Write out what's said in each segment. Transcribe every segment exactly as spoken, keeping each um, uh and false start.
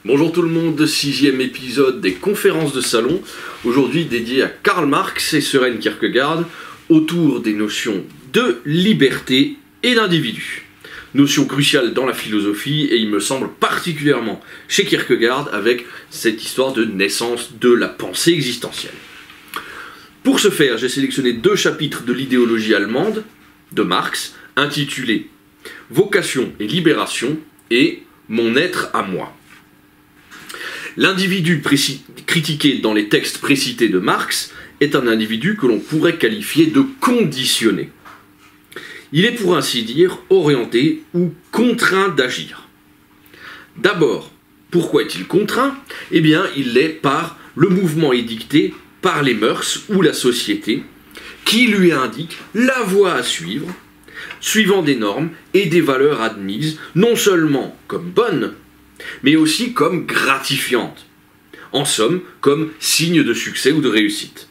Bonjour tout le monde, sixième épisode des conférences de salon, aujourd'hui dédié à Karl Marx et Søren Kierkegaard, autour des notions de liberté et d'individu. Notion cruciale dans la philosophie et il me semble particulièrement chez Kierkegaard avec cette histoire de naissance de la pensée existentielle. Pour ce faire, j'ai sélectionné deux chapitres de l'idéologie allemande de Marx, intitulés « Vocation et libération » et « Mon être à moi ». L'individu critiqué dans les textes précités de Marx est un individu que l'on pourrait qualifier de conditionné. Il est pour ainsi dire orienté ou contraint d'agir. D'abord, pourquoi est-il contraint? Eh bien, il l'est par le mouvement édicté par les mœurs ou la société qui lui indique la voie à suivre, suivant des normes et des valeurs admises, non seulement comme bonnes, mais aussi comme gratifiantes, en somme, comme signe de succès ou de réussite.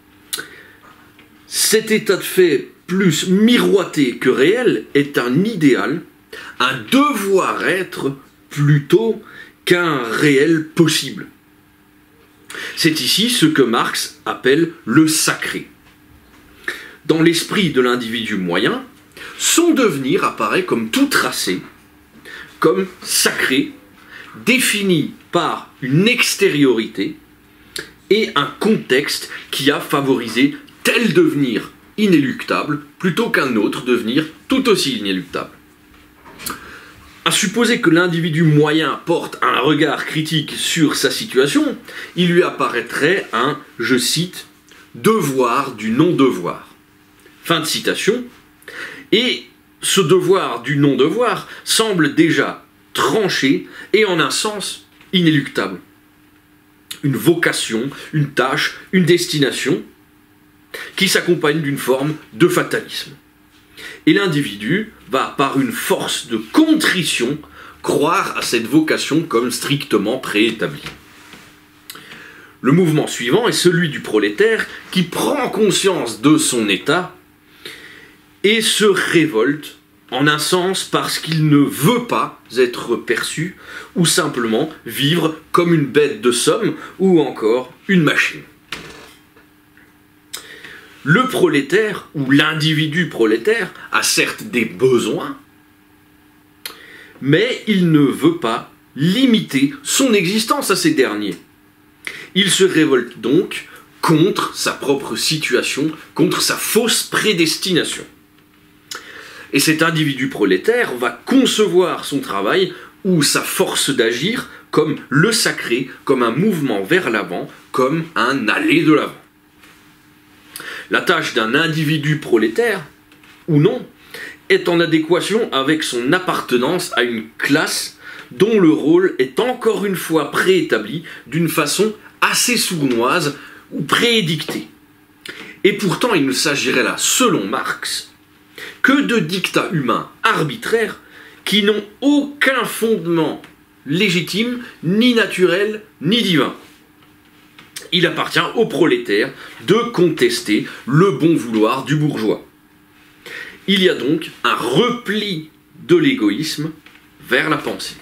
Cet état de fait plus miroité que réel est un idéal, un devoir-être plutôt qu'un réel possible. C'est ici ce que Marx appelle le sacré. Dans l'esprit de l'individu moyen, son devenir apparaît comme tout tracé, comme sacré, défini par une extériorité et un contexte qui a favorisé tel devenir inéluctable plutôt qu'un autre devenir tout aussi inéluctable. À supposer que l'individu moyen porte un regard critique sur sa situation, il lui apparaîtrait un, je cite, « devoir du non-devoir ». Fin de citation. Et ce devoir du non-devoir semble déjà tranché et en un sens inéluctable. Une vocation, une tâche, une destination qui s'accompagne d'une forme de fatalisme. Et l'individu va, par une force de contrition, croire à cette vocation comme strictement préétablie. Le mouvement suivant est celui du prolétaire qui prend conscience de son état et se révolte en un sens parce qu'il ne veut pas être perçu ou simplement vivre comme une bête de somme ou encore une machine. Le prolétaire ou l'individu prolétaire a certes des besoins, mais il ne veut pas limiter son existence à ces derniers. Il se révolte donc contre sa propre situation, contre sa fausse prédestination. Et cet individu prolétaire va concevoir son travail ou sa force d'agir comme le sacré, comme un mouvement vers l'avant, comme un aller de l'avant. La tâche d'un individu prolétaire, ou non, est en adéquation avec son appartenance à une classe dont le rôle est encore une fois préétabli d'une façon assez sournoise ou préédictée. Et pourtant, il ne s'agirait là, selon Marx, que de dictats humains arbitraires qui n'ont aucun fondement légitime, ni naturel, ni divin. Il appartient aux prolétaires de contester le bon vouloir du bourgeois. Il y a donc un repli de l'égoïsme vers la pensée.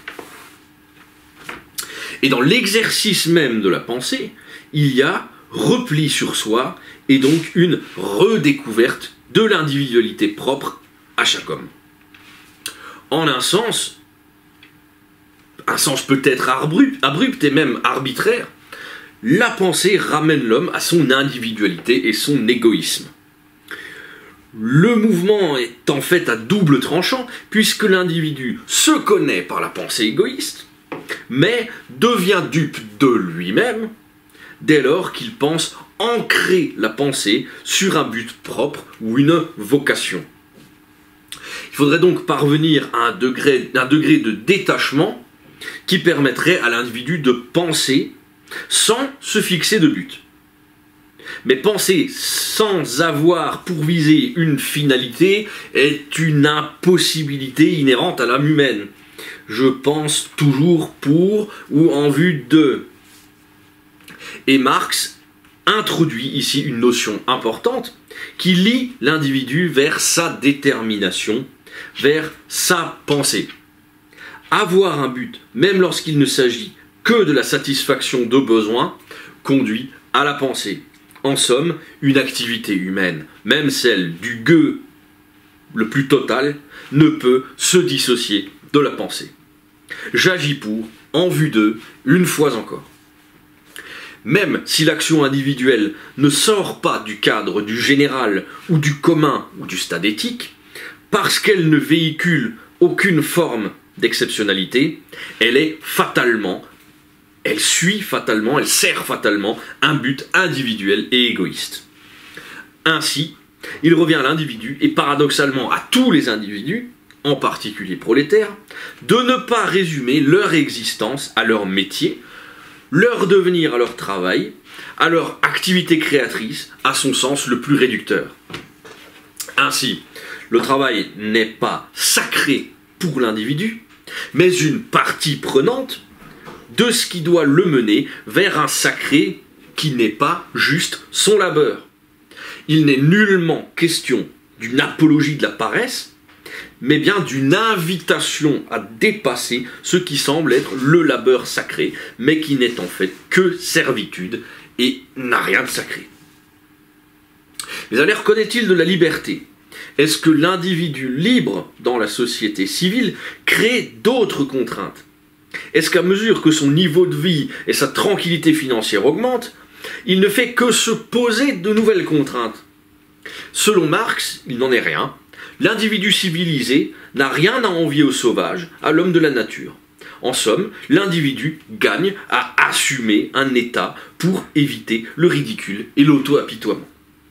Et dans l'exercice même de la pensée, il y a repli sur soi et donc une redécouverte de l'individualité propre à chaque homme. En un sens, un sens peut-être abrupt, abrupt et même arbitraire, la pensée ramène l'homme à son individualité et son égoïsme. Le mouvement est en fait à double tranchant, puisque l'individu se connaît par la pensée égoïste, mais devient dupe de lui-même dès lors qu'il pense ancrer la pensée sur un but propre ou une vocation. Il faudrait donc parvenir à un degré, un degré de détachement qui permettrait à l'individu de penser sans se fixer de but. Mais penser sans avoir pour viser une finalité est une impossibilité inhérente à l'âme humaine. Je pense toujours pour ou en vue de. Et Marx introduit ici une notion importante qui lie l'individu vers sa détermination, vers sa pensée. Avoir un but, même lorsqu'il ne s'agit que de la satisfaction de besoins conduit à la pensée. En somme, une activité humaine, même celle du gueux le plus total, ne peut se dissocier de la pensée. J'agis pour, en vue d'eux, une fois encore. Même si l'action individuelle ne sort pas du cadre du général ou du commun ou du stade éthique, parce qu'elle ne véhicule aucune forme d'exceptionnalité, elle est fatalement, elle suit fatalement, elle sert fatalement un but individuel et égoïste. Ainsi, il revient à l'individu, et paradoxalement à tous les individus, en particulier prolétaires, de ne pas résumer leur existence à leur métier, leur devenir à leur travail, à leur activité créatrice, à son sens le plus réducteur. Ainsi, le travail n'est pas sacré pour l'individu, mais une partie prenante de ce qui doit le mener vers un sacré qui n'est pas juste son labeur. Il n'est nullement question d'une apologie de la paresse, mais bien d'une invitation à dépasser ce qui semble être le labeur sacré, mais qui n'est en fait que servitude et n'a rien de sacré. Mais alors, connaît-il de la liberté? Est-ce que l'individu libre dans la société civile crée d'autres contraintes? Est-ce qu'à mesure que son niveau de vie et sa tranquillité financière augmentent, il ne fait que se poser de nouvelles contraintes? Selon Marx, il n'en est rien. L'individu civilisé n'a rien à envier au sauvage, à l'homme de la nature. En somme, l'individu gagne à assumer un état pour éviter le ridicule et l'auto-apitoiement.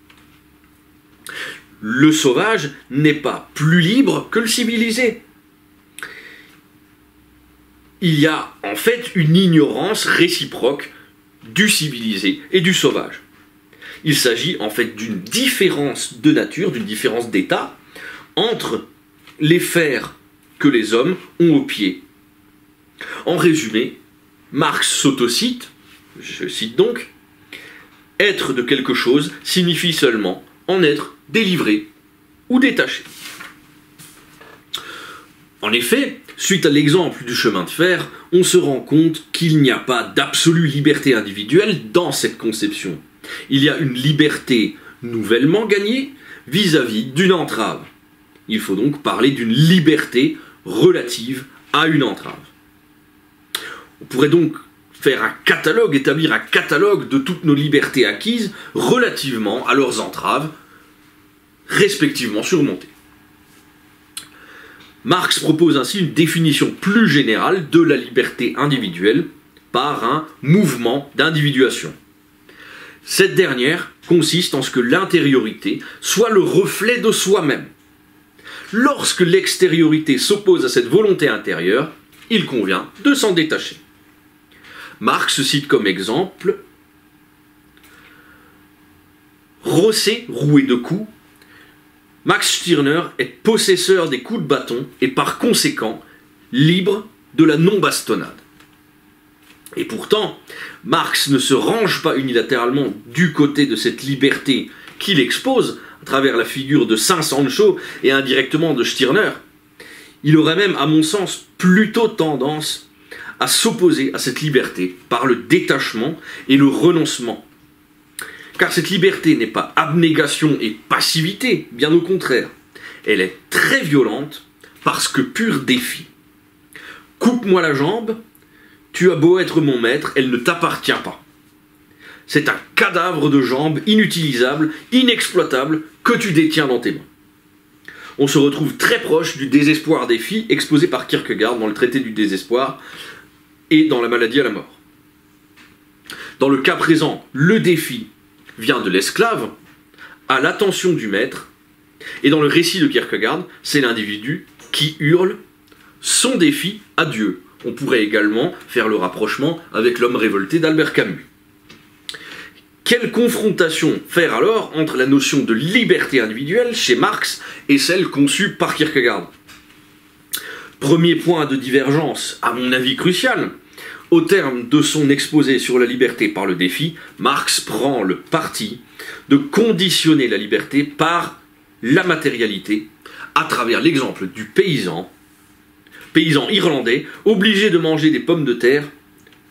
Le sauvage n'est pas plus libre que le civilisé. Il y a en fait une ignorance réciproque du civilisé et du sauvage. Il s'agit en fait d'une différence de nature, d'une différence d'état, entre les fers que les hommes ont aux pieds. En résumé, Marx s'autocite, je cite donc, « Être de quelque chose signifie seulement en être délivré ou détaché ». En effet, suite à l'exemple du chemin de fer, on se rend compte qu'il n'y a pas d'absolue liberté individuelle dans cette conception. Il y a une liberté nouvellement gagnée vis-à-vis d'une entrave. Il faut donc parler d'une liberté relative à une entrave. On pourrait donc faire un catalogue, établir un catalogue de toutes nos libertés acquises relativement à leurs entraves, respectivement surmontées. Marx propose ainsi une définition plus générale de la liberté individuelle par un mouvement d'individuation. Cette dernière consiste en ce que l'intériorité soit le reflet de soi-même. Lorsque l'extériorité s'oppose à cette volonté intérieure, il convient de s'en détacher. Marx cite comme exemple Rosset, roué de coups. Max Stirner est possesseur des coups de bâton et par conséquent libre de la non-bastonnade. Et pourtant, Marx ne se range pas unilatéralement du côté de cette liberté qu'il expose à travers la figure de Saint-Sancho et indirectement de Stirner. Il aurait même, à mon sens, plutôt tendance à s'opposer à cette liberté par le détachement et le renoncement. Car cette liberté n'est pas abnégation et passivité, bien au contraire. Elle est très violente parce que pur défi. Coupe-moi la jambe, tu as beau être mon maître, elle ne t'appartient pas. C'est un cadavre de jambe inutilisable, inexploitable, que tu détiens dans tes mains. On se retrouve très proche du désespoir des filles exposé par Kierkegaard dans le traité du désespoir et dans la maladie à la mort. Dans le cas présent, le défi vient de l'esclave à l'attention du maître, et dans le récit de Kierkegaard, c'est l'individu qui hurle son défi à Dieu. On pourrait également faire le rapprochement avec l'homme révolté d'Albert Camus. Quelle confrontation faire alors entre la notion de liberté individuelle chez Marx et celle conçue par Kierkegaard? Premier point de divergence, à mon avis crucial. Au terme de son exposé sur la liberté par le défi, Marx prend le parti de conditionner la liberté par la matérialité à travers l'exemple du paysan, paysan irlandais, obligé de manger des pommes de terre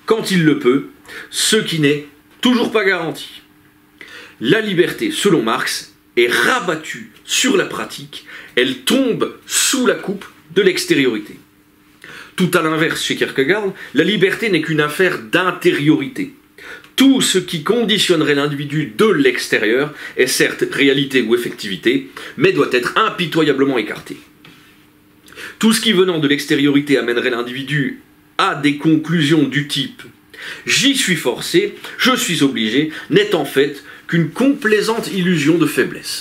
quand il le peut, ce qui n'est toujours pas garanti. La liberté, selon Marx, est rabattue sur la pratique, elle tombe sous la coupe de l'extériorité. Tout à l'inverse, chez Kierkegaard, la liberté n'est qu'une affaire d'intériorité. Tout ce qui conditionnerait l'individu de l'extérieur est certes réalité ou effectivité, mais doit être impitoyablement écarté. Tout ce qui venant de l'extériorité amènerait l'individu à des conclusions du type « j'y suis forcé, je suis obligé » n'est en fait qu'une complaisante illusion de faiblesse.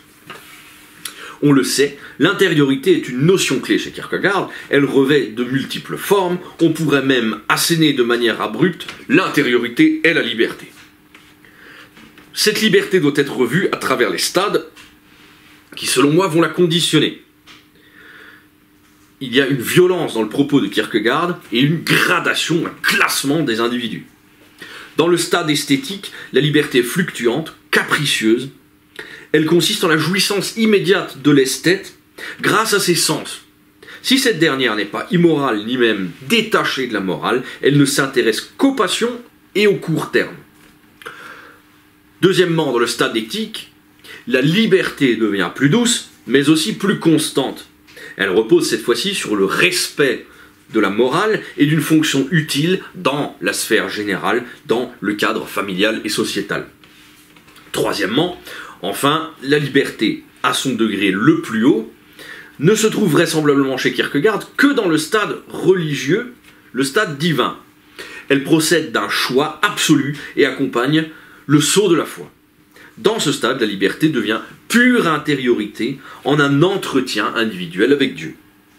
On le sait, l'intériorité est une notion clé chez Kierkegaard, elle revêt de multiples formes, on pourrait même asséner de manière abrupte « l'intériorité est la liberté ». Cette liberté doit être revue à travers les stades qui, selon moi, vont la conditionner. Il y a une violence dans le propos de Kierkegaard et une gradation, un classement des individus. Dans le stade esthétique, la liberté est fluctuante, capricieuse. Elle consiste en la jouissance immédiate de l'esthète grâce à ses sens. Si cette dernière n'est pas immorale ni même détachée de la morale, elle ne s'intéresse qu'aux passions et au court terme. Deuxièmement, dans le stade éthique, la liberté devient plus douce, mais aussi plus constante. Elle repose cette fois-ci sur le respect de la morale et d'une fonction utile dans la sphère générale, dans le cadre familial et sociétal. Troisièmement, enfin, la liberté, à son degré le plus haut, ne se trouve vraisemblablement chez Kierkegaard que dans le stade religieux, le stade divin. Elle procède d'un choix absolu et accompagne le saut de la foi. Dans ce stade, la liberté devient pure intériorité en un entretien individuel avec Dieu.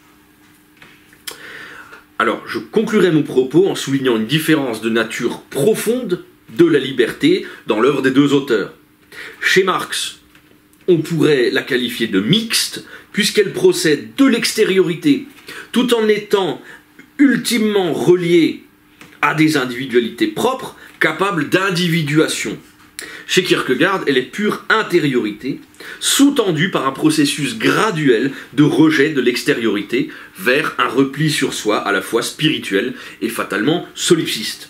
Alors, je conclurai mon propos en soulignant une différence de nature profonde de la liberté dans l'œuvre des deux auteurs. Chez Marx, on pourrait la qualifier de mixte, puisqu'elle procède de l'extériorité, tout en étant ultimement reliée à des individualités propres, capables d'individuation. Chez Kierkegaard, elle est pure intériorité, sous-tendue par un processus graduel de rejet de l'extériorité vers un repli sur soi à la fois spirituel et fatalement solipsiste.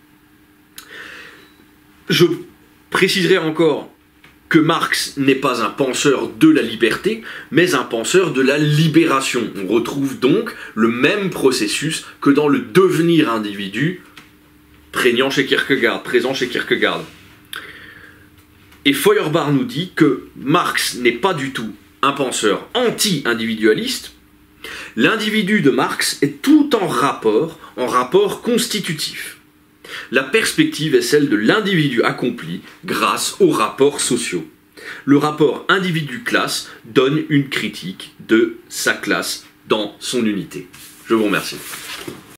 Je préciserai encore que Marx n'est pas un penseur de la liberté, mais un penseur de la libération. On retrouve donc le même processus que dans le devenir individu prégnant chez Kierkegaard, présent chez Kierkegaard. Et Feuerbach nous dit que Marx n'est pas du tout un penseur anti-individualiste. L'individu de Marx est tout en rapport, en rapport constitutif. La perspective est celle de l'individu accompli grâce aux rapports sociaux. Le rapport individu-classe donne une critique de sa classe dans son unité. Je vous remercie.